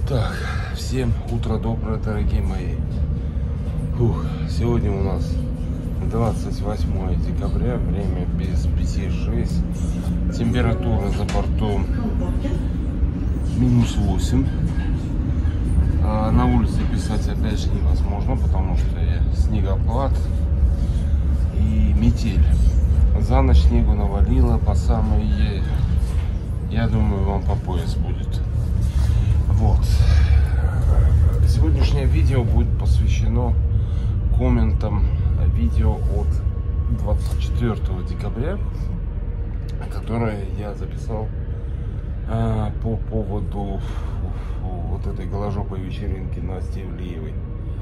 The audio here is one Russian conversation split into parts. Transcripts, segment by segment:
Так, всем утро доброе, дорогие мои. Сегодня у нас 28 декабря, время без 5-6, температура за бортом -8. На улице писать опять же невозможно, потому что снегопад и метель. За ночь снегу навалило по самой, я думаю, вам по пояс будет. Вот. Сегодняшнее видео будет посвящено комментам видео от 24 декабря, которое я записал по поводу вот этой голожопой вечеринки Насти Ивлеевой.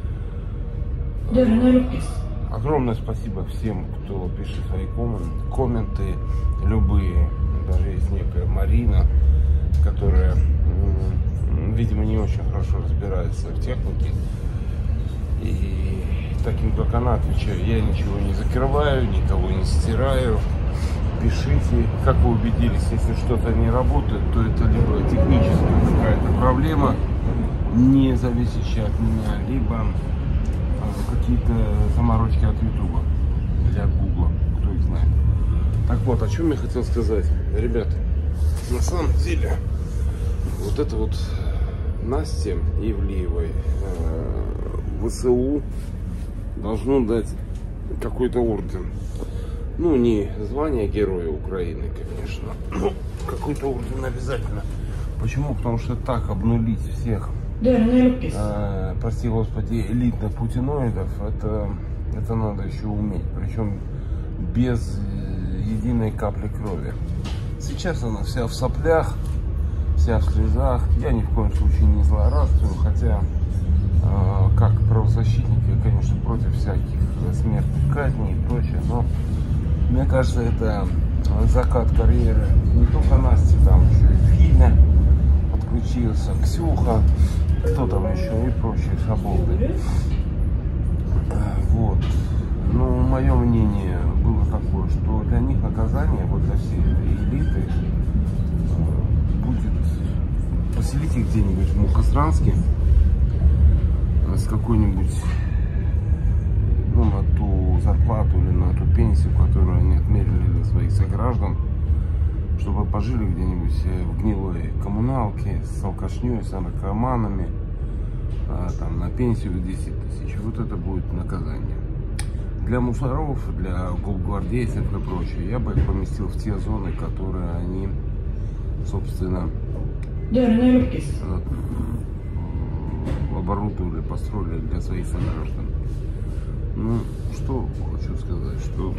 Огромное спасибо всем, кто пишет свои комменты, любые. Даже есть некая Марина, которая, видимо, не очень хорошо разбирается в технике. И таким, как она, отвечаю: я ничего не закрываю, никого не стираю. Пишите, как вы убедились, если что-то не работает, то это либо техническая какая-то проблема, не зависящая от меня, либо какие-то заморочки от Ютуба или от Гугла, кто их знает. Так вот, о чем я хотел сказать. Ребята, на самом деле, вот это вот Насте Ивлеевой ВСУ должно дать какой-то орден. Ну, не звание Героя Украины, конечно, но какой-то орден обязательно. Почему? Потому что так обнулить всех, прости господи, элитных путиноидов, это надо еще уметь. Причем без единой капли крови. Сейчас она вся в соплях, вся в слезах. Я ни в коем случае не злорадствую, хотя как правозащитники, конечно, против всяких смертных казней и прочее, но мне кажется, это закат карьеры не только Насти, там еще и Филя подключился, Ксюха, кто там еще и прочие шаболды. Вот. Ну, мое мнение было такое, что для них наказание, вот для всей этой элиты, будет поселить их где-нибудь в Мухосранске с какой-нибудь, ну, на ту зарплату или на ту пенсию, которую они отмерили для своих сограждан, чтобы пожили где-нибудь в гнилой коммуналке с алкашней, с наркоманами, там, на пенсию в 10 тысяч. Вот это будет наказание. Для мусоров, для гвардейцев и прочее, я бы их поместил в те зоны, которые они, собственно, оборудовали, построили для своих сограждан. Ну, что хочу сказать, что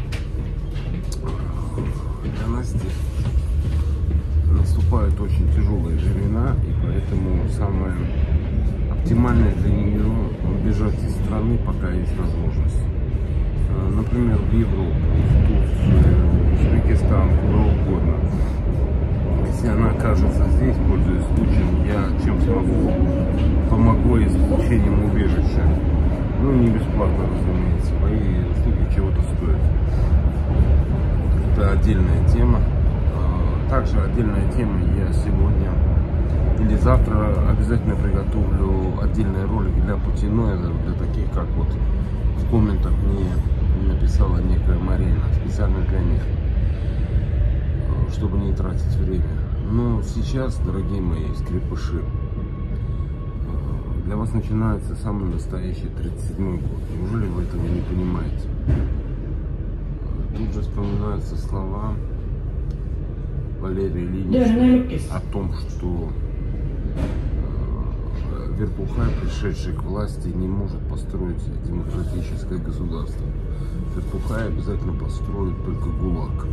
для Насти наступают очень тяжелые времена, и поэтому самое оптимальное для нее убежать из страны, пока есть возможность. Например, в Европу, в Турцию, в Узбекистан, куда угодно. Если она окажется здесь, пользуясь случаем, я чем смогу, помогу ей с получением убежища. Ну, не бесплатно, разумеется, мои услуги чего-то стоят. Это отдельная тема. Также отдельная тема, я сегодня или завтра обязательно приготовлю отдельные ролики для путиноидов, для таких, как вот в комментах мне написала некая Марина, специально для них, чтобы не тратить время. Но сейчас, дорогие мои скрепыши, для вас начинается самый настоящий 37-й год. Неужели вы этого не понимаете? Тут же вспоминаются слова Валерия Ильича о том, что Верпухай, пришедший к власти, не может построить демократическое государство. Верпухай обязательно построит только ГУЛАГ.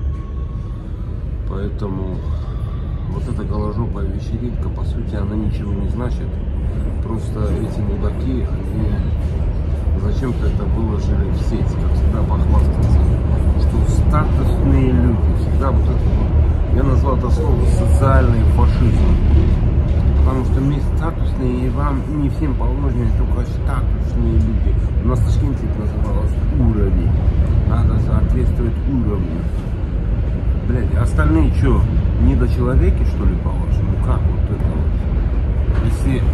Поэтому вот эта голожопая вечеринка, по сути, она ничего не значит. Просто эти мудаки, они зачем-то это выложили в сеть, как всегда похвастаться, что статусные люди, всегда вот это вот, я назвал это слово социальный фашизм. Потому что мы статусные, и вам не всем положено, только статусные люди. У нас в Ташкенте это называлось уровень. Надо соответствовать уровню. Блядь, остальные что, недочеловеки, что ли, по-вашему? Как вот это вот? Если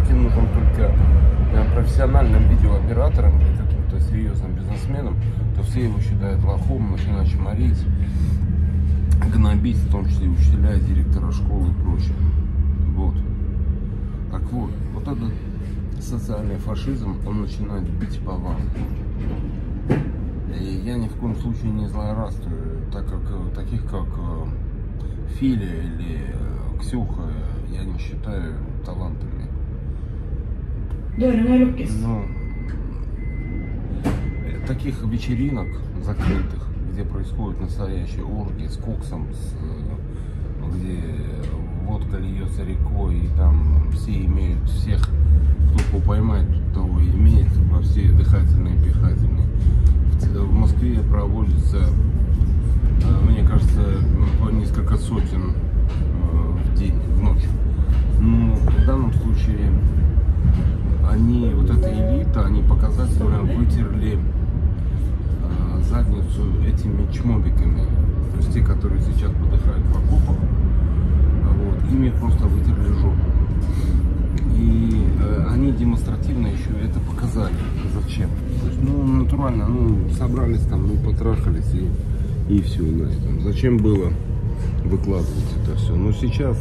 этим нужен только профессиональным видеооператором или каким-то серьезным бизнесменом, то все его считают лохом, начинают чморить, гнобить, в том числе учителя, директора школы и прочее. Вот. Так вот, вот этот социальный фашизм, он начинает бить по вам. И я ни в коем случае не злорадствую, так как таких как Филя или Ксюха я не считаю талантами. Но таких вечеринок закрытых, где происходят настоящие оргии с коксом, где водка льется рекой, и там все имеют всех, кто поймает, того и имеет, во все дыхательные и пихательные. В Москве проводится, мне кажется, по несколько сотен в день, в ночь. Но в данном случае они, вот эта элита, они показательно вытерли задницу этими чмобиками. То есть те, которые сейчас подыхают в окопах, вот, ими просто вытерли жопу. И они демонстративно еще это показали. Зачем? То есть, ну, натурально, ну, собрались там, ну, потрахались и все на этом. Зачем было выкладывать это все? Но сейчас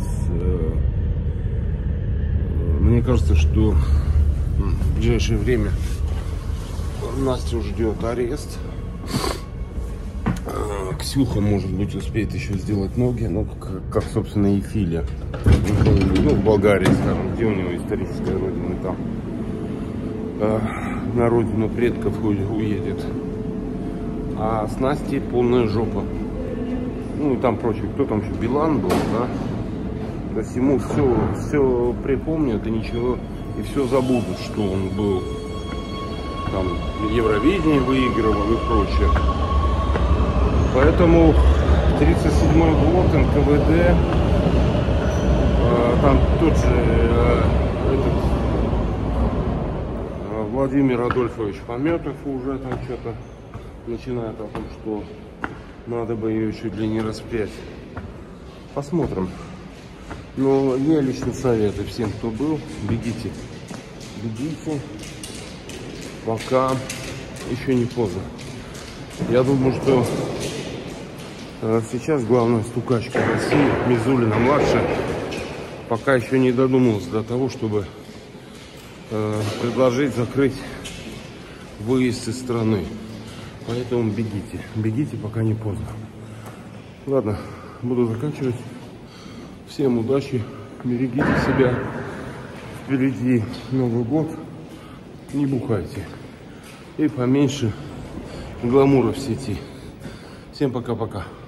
мне кажется, что в ближайшее время Настю ждет арест. Ксюха, может быть, успеет еще сделать ноги, ну, как собственно, и Филя. Ну, в Болгарии, скажем, где у него историческая родина, там на родину предков уедет. А с Настей полная жопа. Ну, и там прочее, кто там еще, Билан был, да? То есть ему все припомнят и ничего, и все забудут, что он был там Евровидение выигрывал и прочее. Поэтому 37-й год, НКВД, там тот же Владимир Адольфович Пометов уже там что-то начинает о том, что надо бы ее чуть ли не распять. Посмотрим. Но я лично советую всем, кто был, бегите. Бегите, пока еще не поздно. Я думаю, что сейчас главная стукачка России, Мизулина-младшая, пока еще не додумалась до того, чтобы предложить закрыть выезд из страны. Поэтому бегите. Бегите, пока не поздно. Ладно, буду заканчивать. Всем удачи, берегите себя. Впереди Новый год. Не бухайте. И поменьше гламура в сети. Всем пока-пока.